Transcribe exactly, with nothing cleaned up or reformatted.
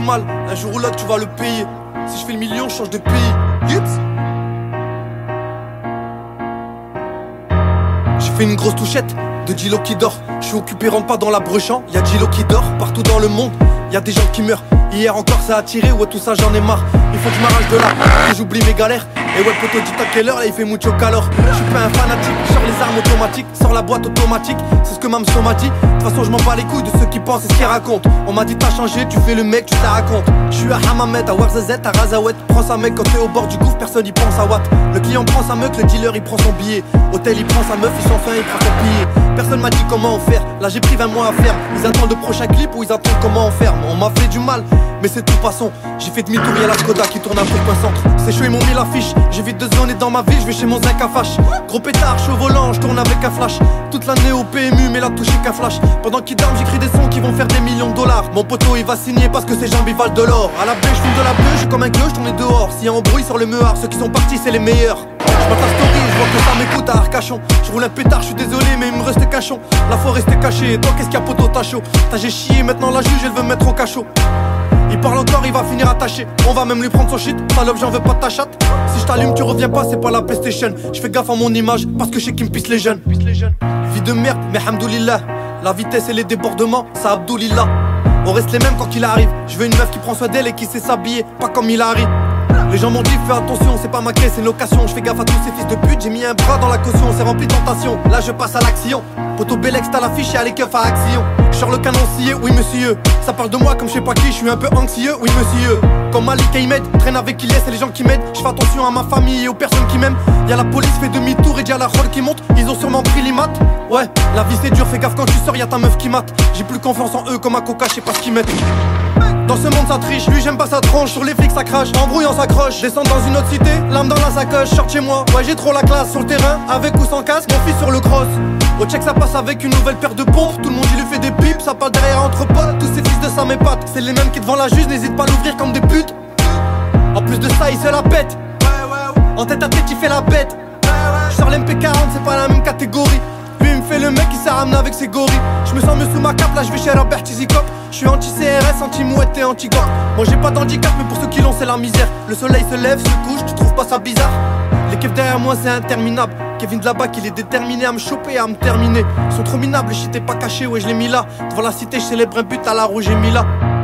mal, un jour ou l'autre tu vas le payer. Si je fais le million, je change de pays. Yups. J'ai fait une grosse touchette de Gilo qui dort. Je suis occupé, rentre pas dans la brochamp. Y'a Gilo qui dort partout dans le monde. Y'a des gens qui meurent. Hier encore ça a tiré, ouais tout ça j'en ai marre. Il faut que je m'arrache de là, que j'oublie mes galères. Et ouais poto dis à quelle heure là il fait mucho calor. Je suis pas un fanatique, sors les armes automatiques, sors la boîte automatique, c'est ce que Mamso m'a dit. De toute façon je m'en bats les couilles de ceux qui pensent et ce qu'ils racontent. On m'a dit t'as changé, tu fais le mec, tu te la racontes. Je suis à Hamamet, à Warzazet, à Razawet. Prends sa mec quand t'es au bord du gouffre, personne y pense à Watt. Le client prend sa meuf, le dealer il prend son billet. Hôtel il prend sa meuf, il s'en fait, il prend son billet. Personne m'a dit comment en faire, là j'ai pris vingt mois à faire. Ils attendent le prochain clip ou ils attendent comment en faire. On m'a fait du mal, mais c'est tout passons. J'ai fait demi-tour, y'a la Skoda qui tourne un peu le point centre. C'est chaud, ils m'ont mis l'affiche. J'évite de zoner dans ma ville, je vais chez mon zinc à fâche. Gros pétard, je suis au volant, je tourne avec un flash. Toute l'année au P M U, mais la touché qu'un flash. Pendant qu'ils dorment, j'écris des sons qui vont faire des millions de dollars. Mon poteau, il va signer parce que ses jambes ils valent de l'or. À la baie, je fume de la bleue, je suis comme un gueux, je tourne dehors. S'il y a embrouille sur le meuard, ceux qui sont partis, c'est les meilleurs. Je m'attends story, je vois que ça m'écoute à Arcachon. Je roule un pétard, je suis désolé, mais il me reste qu'un chon. La forêt reste cachée, et toi qu'est-ce qu'il y a poteau, t'as chaud. T'as j'ai chié, maintenant la juge, elle veut me mettre au cachot. Il parle encore, il va finir attaché. On va même lui prendre son shit. Salope, j'en veux pas de ta chatte. Si je t'allume, tu reviens pas, c'est pas la PlayStation. Je fais gaffe à mon image parce que je sais qu'il me pisse les jeunes. Vie de merde, mais hamdoulillah. La vitesse et les débordements, ça abdoulillah. On reste les mêmes quand il arrive. Je veux une meuf qui prend soin d'elle et qui sait s'habiller, pas comme il arrive. Les gens m'ont dit fais attention, c'est pas ma caisse, c'est une location. Je fais gaffe à tous ces fils de pute, j'ai mis un bras dans la caution. C'est rempli de tentation, là je passe à l'action. Poto Bellex t'as l'affiche et à les keufs à action. Je sors le canon scié, oui monsieur. Ça parle de moi comme je sais pas qui, je suis un peu anxieux, oui monsieur. Comme Malik et Ahmed, traîne avec Ilyes et les gens qui m'aident. Je fais attention à ma famille et aux personnes qui m'aiment. Y'a la police fait demi-tour et y'a la rôle qui monte. Ils ont sûrement pris l'I M A T. Ouais, la vie c'est dur, fais gaffe quand tu sors, y'a ta meuf qui mate. J'ai plus confiance en eux comme à Coca, je sais pas ce qu'ils mettent. Dans ce monde ça triche, lui j'aime pas sa tronche. Sur les flics ça crache, embrouille on s'accroche. Descends dans une autre cité, l'âme dans la sacoche. Sors chez moi, ouais j'ai trop la classe. Sur le terrain, avec ou sans casque, mon fils sur le cross. Au check ça passe avec une nouvelle paire de pompes. Tout le monde il lui fait des pipes, ça parle derrière entre potes. Tous ces fils de ça m'épate, c'est les mêmes qui devant la juge, n'hésite pas à l'ouvrir comme des putes. En plus de ça il se la pète. En tête à tête il fait la bête. Je sors l'M P quarante, c'est pas la même catégorie. Lui il me fait le mec qui s'est ramené avec ses gorilles. Je me sens mieux sous ma cape, là je vais chez Robert Tizikop. Je suis anti-C R S, anti-mouette et anti-gant. Moi j'ai pas d'handicap mais pour ceux qui l'ont c'est la misère. Le soleil se lève, se couche, tu trouves pas ça bizarre? Les keufs derrière moi c'est interminable. Kevin de là-bas qu'il est déterminé à me choper et à me terminer. Ils sont trop minables, le shit est pas caché, ouais je l'ai mis là. Devant la cité je célèbre un but à la rouge et mis là.